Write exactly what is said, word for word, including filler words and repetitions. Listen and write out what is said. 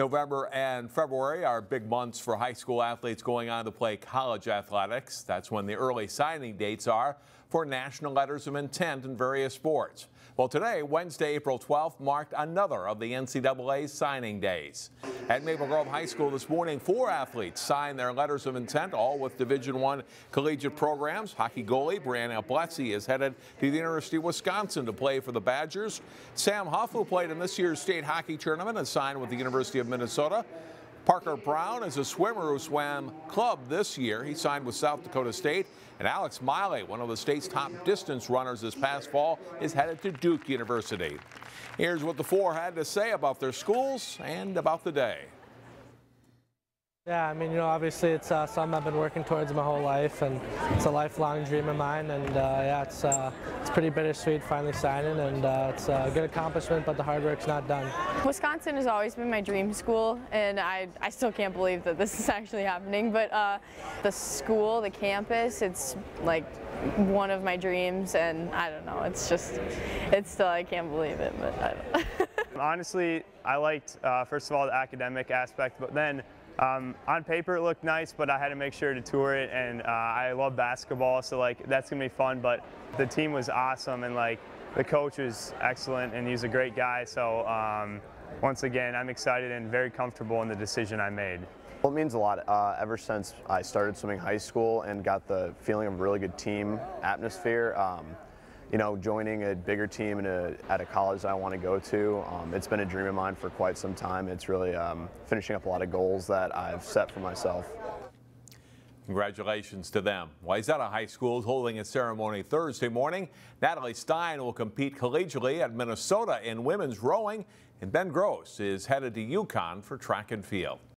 November and February are big months for high school athletes going on to play college athletics. That's when the early signing dates are for national letters of intent in various sports. Well, today, Wednesday, April twelfth, marked another of the N C double A's signing days. At Maple Grove High School this morning, four athletes signed their letters of intent, all with Division One collegiate programs. Hockey goalie Breanna Blesi is headed to the University of Wisconsin to play for the Badgers. Sam Huff, who played in this year's state hockey tournament, has signed with the University of Minnesota. Parker Brown is a swimmer who swam club this year. He signed with South Dakota State. And Alex Miley, one of the state's top distance runners this past fall, is headed to Duke University. Here's what the four had to say about their schools and about the day. Yeah, I mean, you know, obviously it's uh, something I've been working towards my whole life, and it's a lifelong dream of mine. And uh, yeah, it's uh, it's pretty bittersweet finally signing, and uh, it's a good accomplishment, but the hard work's not done. Wisconsin has always been my dream school, and I I still can't believe that this is actually happening. But uh, the school, the campus, it's like one of my dreams, and I don't know. It's just, it's still, I can't believe it, but I don't. Honestly, I liked uh, first of all the academic aspect, but then. Um, on paper it looked nice, but I had to make sure to tour it, and uh, I love basketball, so like that's gonna be fun. But the team was awesome, and like the coach was excellent, and he's a great guy. So um, once again, I'm excited and very comfortable in the decision I made. Well, it means a lot. Uh, ever since I started swimming high school and got the feeling of a really good team atmosphere, um, you know, joining a bigger team in a, at a college I want to go to, um, it's been a dream of mine for quite some time. It's really um, finishing up a lot of goals that I've set for myself. Congratulations to them. Wayzata High School is holding a ceremony Thursday morning. Natalie Stein will compete collegiately at Minnesota in women's rowing, and Ben Gross is headed to Yukon for track and field.